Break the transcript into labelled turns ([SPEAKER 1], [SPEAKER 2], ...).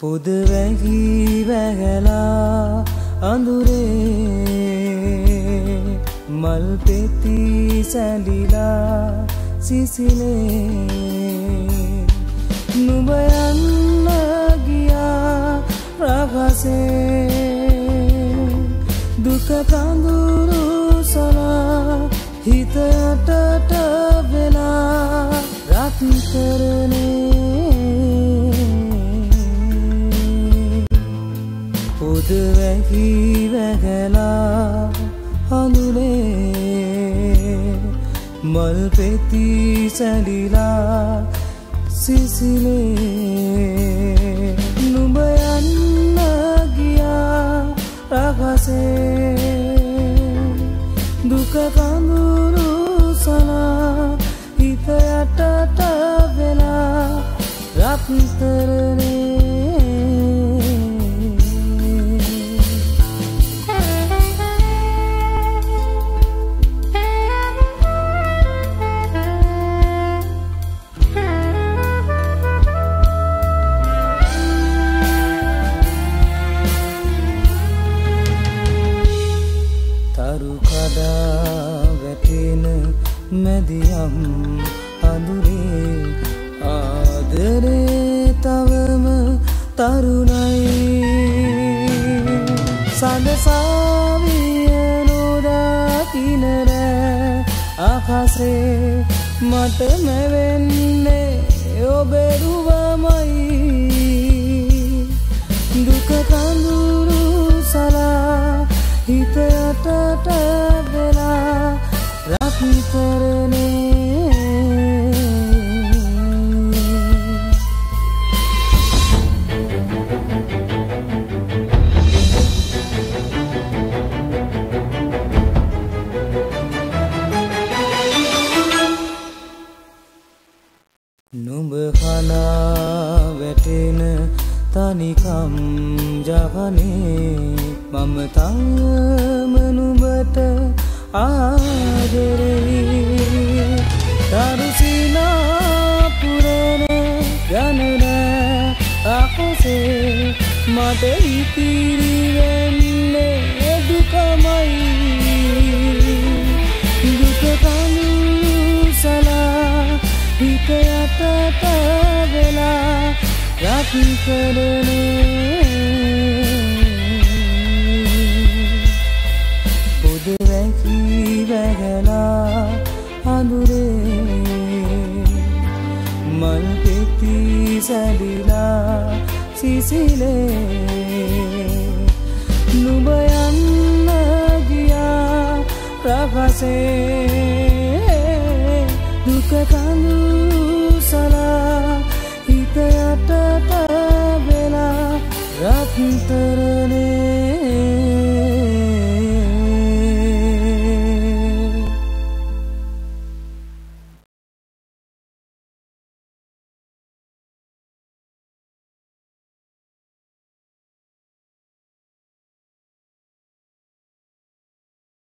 [SPEAKER 1] පුද වැහි වැහැලා අඳුරේ මල් පෙති සැඳිලා සිසිලේ නුඹ යන්න ගියා රහසේ දුක කඳුරු සලා හිත යටට වෙලා රත් කරනේ පුද වැහි වැහැලා අඳුරේ මල් පෙති සැඳිලා සිසිලේ නුඹ යන්න ගියා රහසේ දුක කඳුරු සලා හිත යටට වෙලා රත් කරනේ මැදියම් අඳුරේ ආදරේ තවම තරුණයි සඳසාවිය නොදකින රෑ ආකාසේ මට මැවෙන්නේ ඔබෙරුවමයි දුක කඳුරු සලා හිත යටට වෙලා රත් කරනේ නුඹ කනා වැටෙන තනිකම් ජහනේ මම තවම නුඹට ආදරේ තරුසිනා පුරන ගනන ආකාසේ මට ඉතිරි වෙන්නේ දුකමයි දුක කඳුරු සලා හිත යටට වෙලා රත් කරනේ පුද වැහි වැහැලා අඳුරේ මල් පෙති සැඳිලා සිසිලේ නුඹ යන්න ගියා රහසේ දුක කඳුරු සලා හිත යටට වෙලා රත් කරනේ